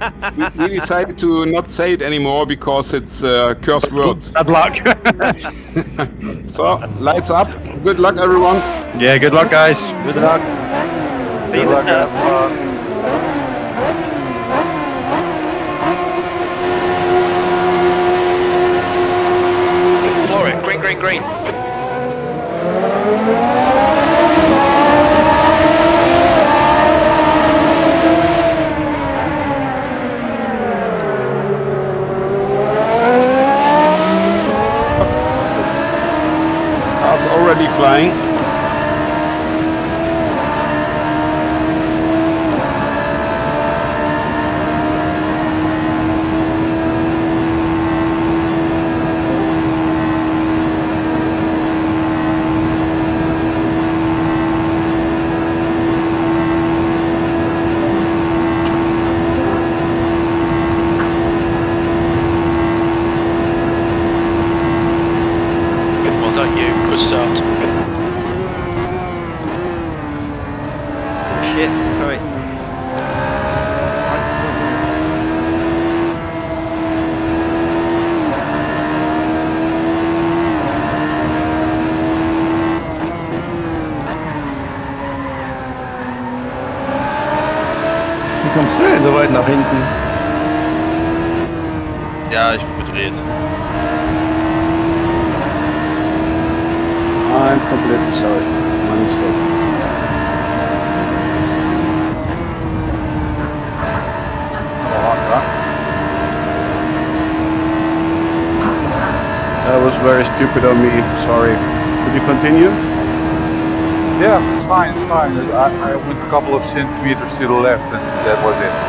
we decided to not say it anymore because it's cursed words. Bad luck. So, lights up. Good luck, everyone. Yeah, good luck, guys. Good luck. Good luck, have fun. Floor it. Green, green, green. Car's already flying. Well done, you. Good start. Shit, sorry. Wie kommst du denn so weit nach hinten? Ja, ich bin gedreht. I'm completely sorry. My mistake. That was very stupid of me. Sorry. Could you continue? Yeah, it's fine, it's fine. I went a couple of centimeters to the left and that was it.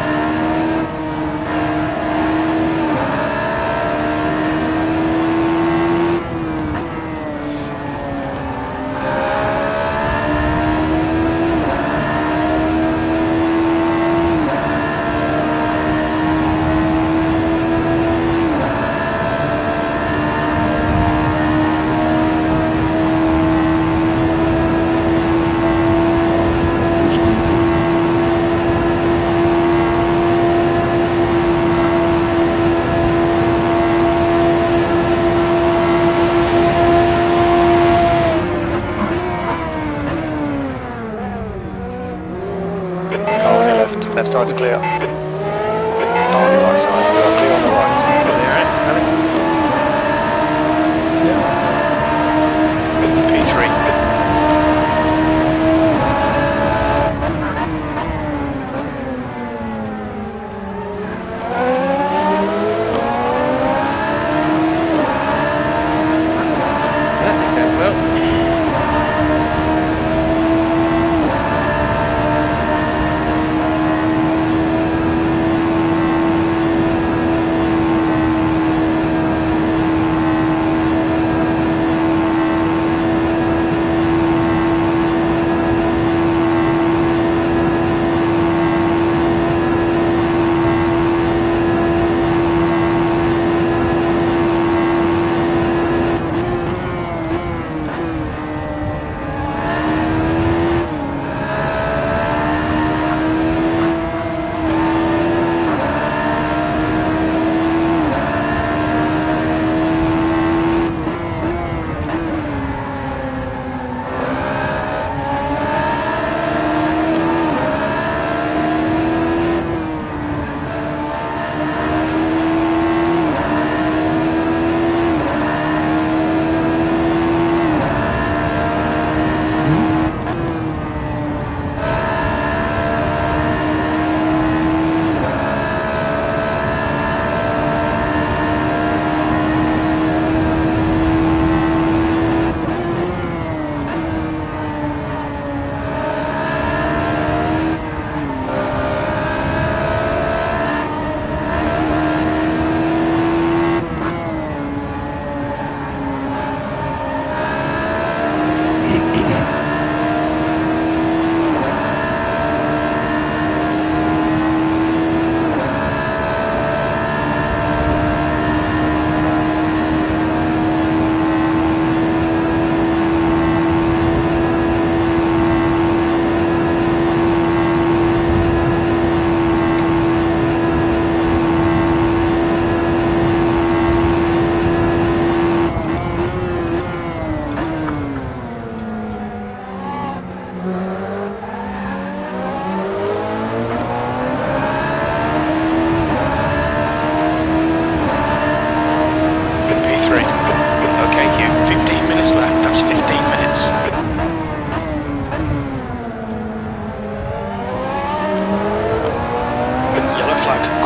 Car on your left. Left side's clear. Car on your right side. You are clear on the right. Clear it, Alex. P3. That did go well.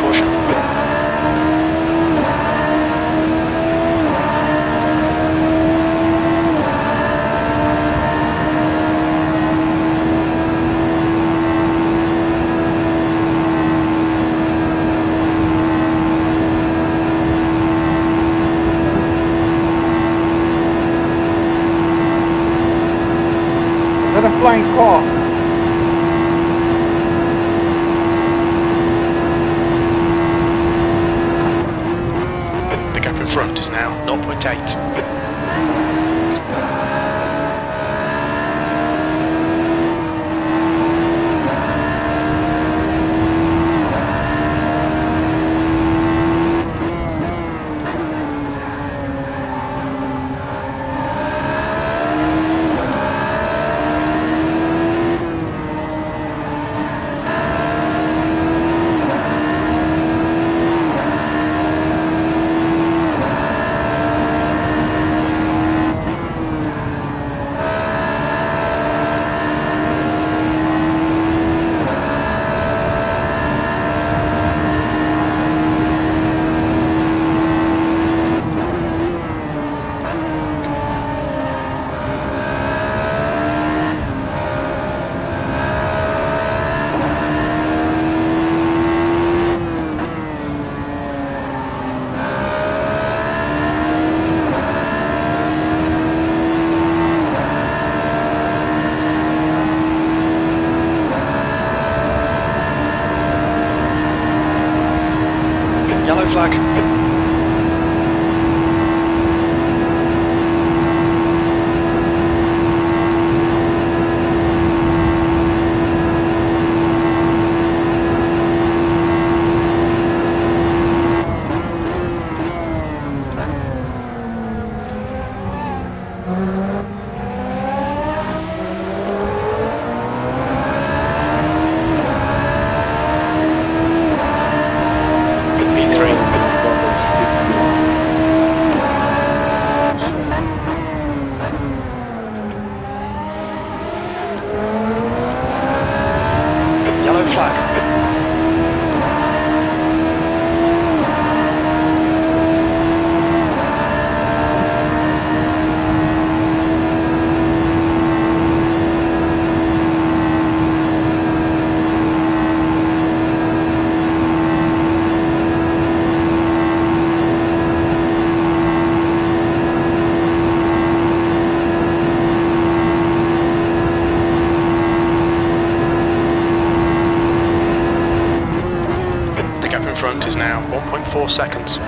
caution. Is that a flying car? The gap in front is now 0.8. Yellow flag. Front is now 1.4 seconds.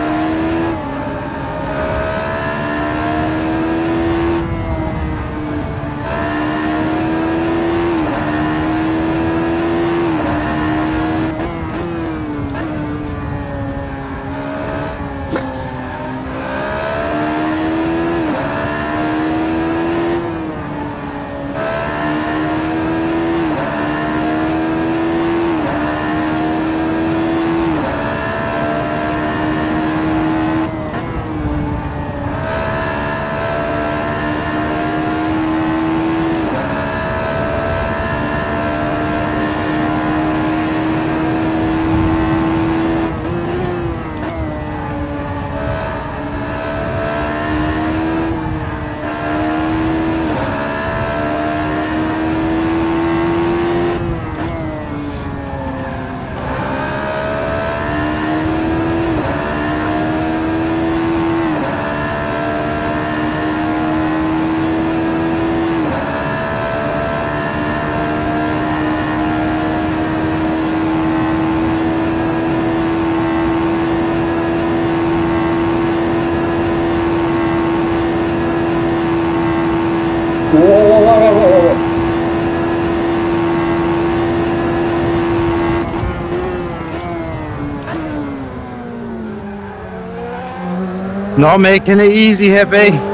Not making it easy here, B. I'm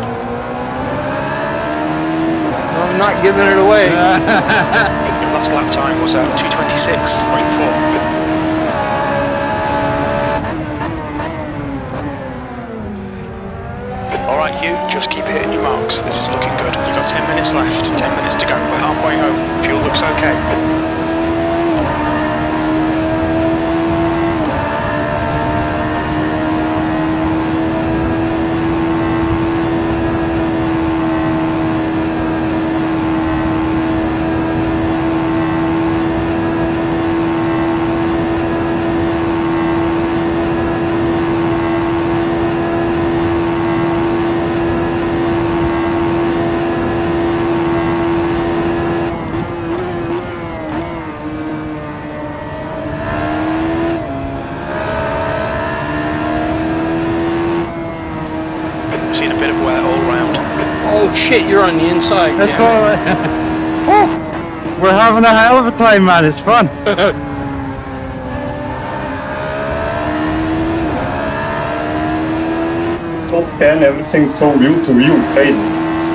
not giving it away. Your last lap time was 2:26.4. Alright Hugh, just keep hitting your marks. This is looking good. You've got 10 minutes left, 10 minutes to go. We're halfway home. Fuel looks okay. Oh shit, you're on the inside. Let's damn go. Oh, we're having a hell of a time, man. It's fun. Top 10, everything's so wheel to wheel, crazy.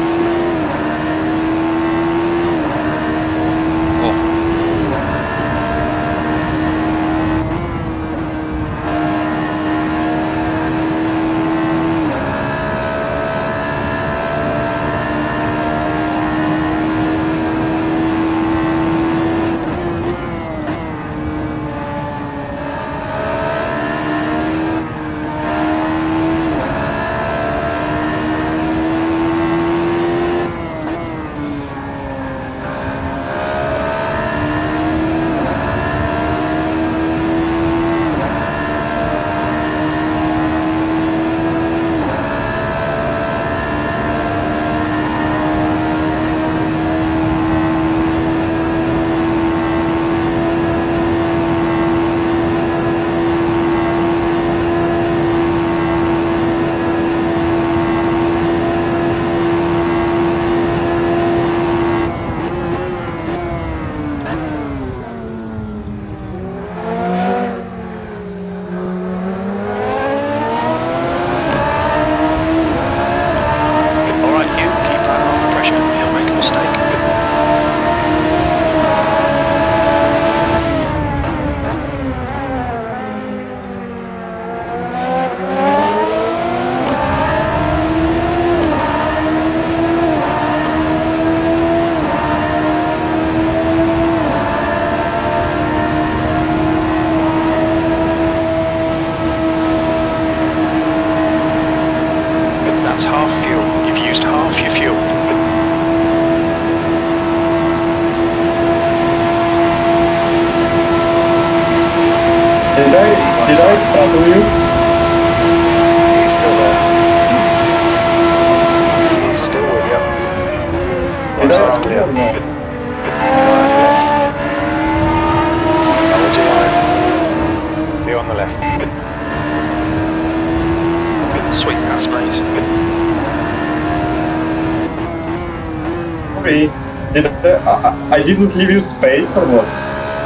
Did I throttle you? He's still there. He's still with you. Did Right I side's clear. or no? Hold your line. Be on the left. Sweet pass, mate. Sorry, I didn't leave you space or what?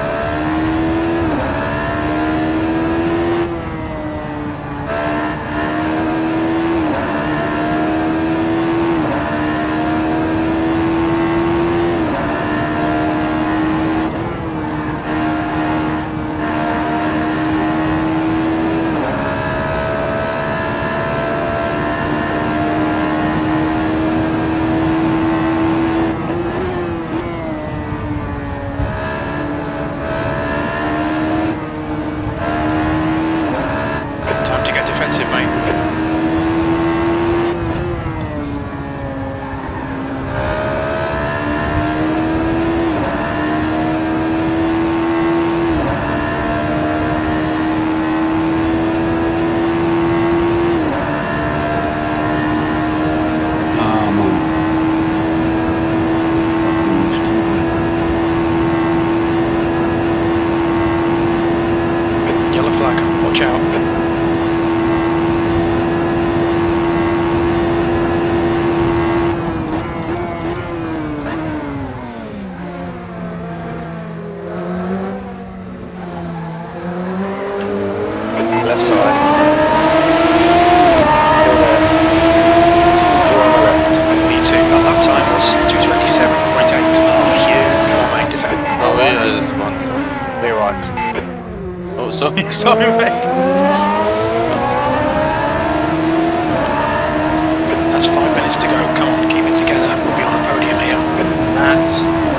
Left side. Still there. You're on the left. Me2, that lap time was 2:27.8. Oh, Hugh, come on, mate, defend. Oh, yeah, this one. Be right. Oh, sorry, sorry, mate. That's 5 minutes to go. Come on, keep it together. We'll be on the podium here. And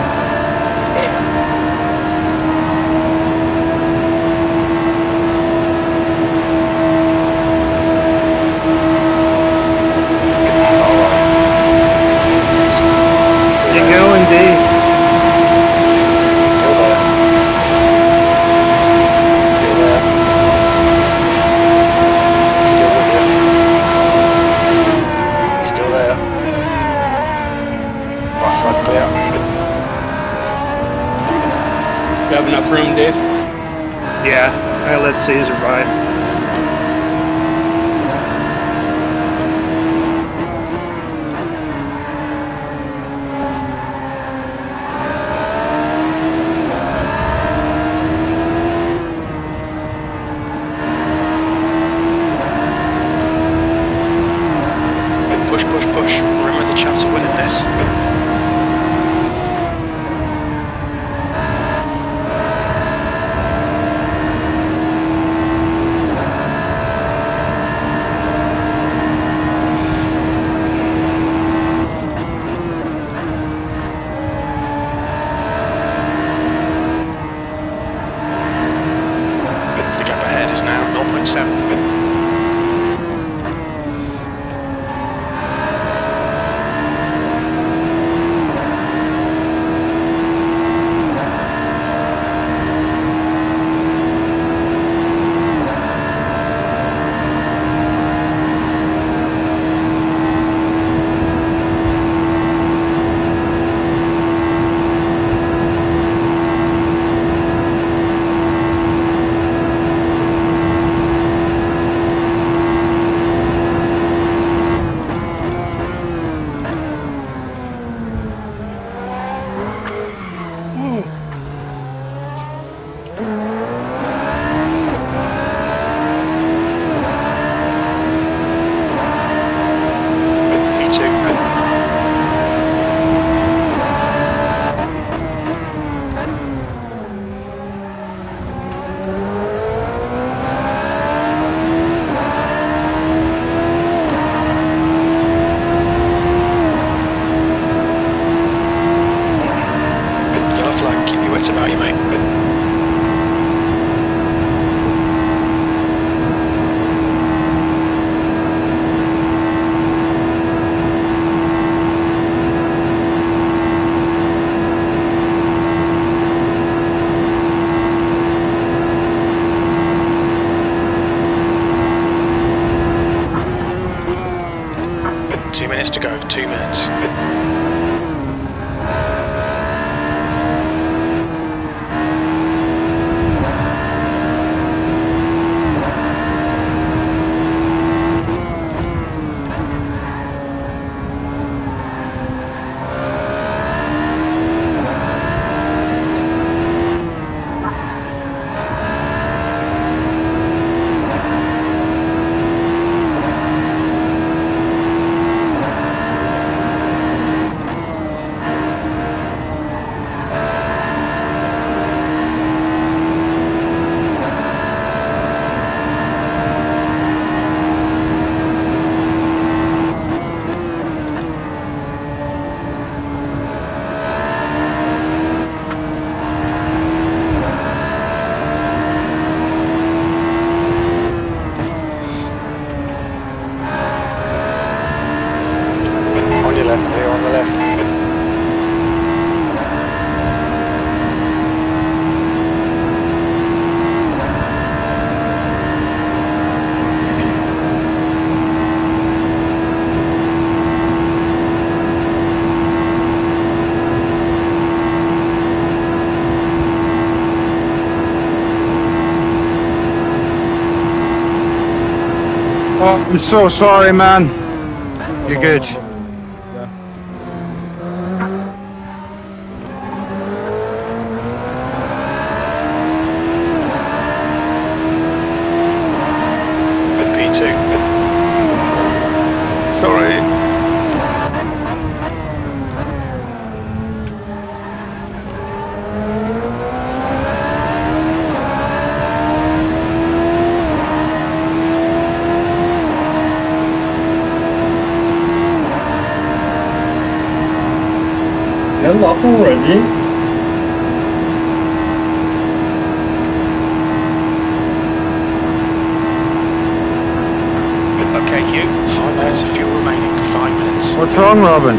You're going, D. Still there. Still there. Still with you. He's still there. Right side's clear. You have enough room, Dave? Yeah, I let Caesar by. chance of winning this. The gap ahead is now 0.7. About you, mate. 2 minutes to go, 2 minutes. Oh, I'm so sorry, man. You're good. P2. Sorry. يلا already. Okay, you. 5 minutes of fuel remaining. 5 minutes. What's wrong, Robin?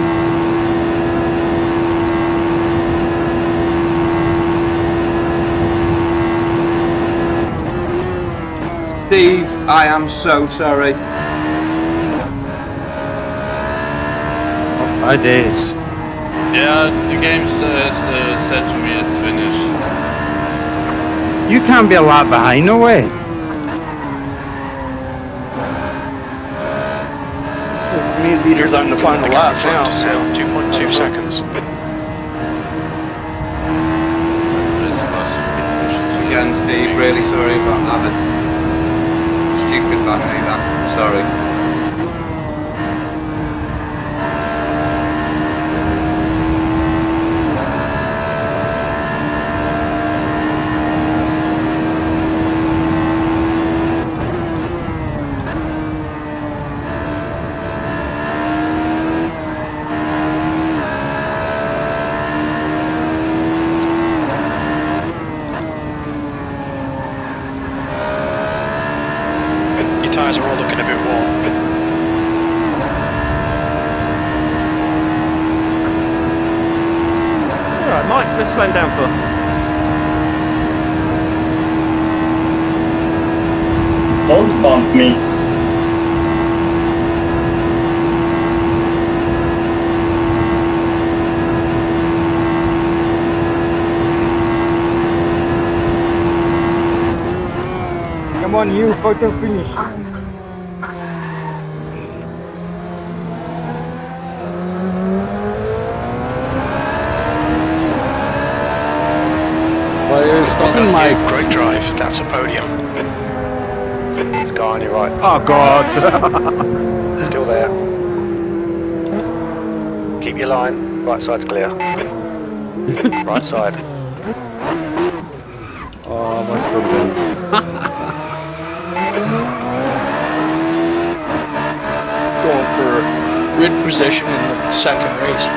Steve, I am so sorry. I did. Yeah, the game's said to me it's finished. You can't be a lap behind, no way. Leaders on the final lap now. Still 2.2 seconds. Again, Steve, really sorry about that. Stupid by me, that. Sorry. tyres are all looking a bit warm. Alright, Mike, let's slow him down for. Don't bump me. Come on, you photo finish. Why are you stopping, Mike? Great drive, that's a podium. There's a guy on your right. Oh God. Still there. Keep your line. Right side's clear. Right side. Oh, what's problem? Going for grid position in the second race.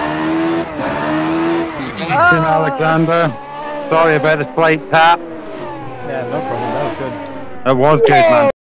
Tim Alexander. Sorry about the slight tap. Yeah, no problem. That was good. That was good, man.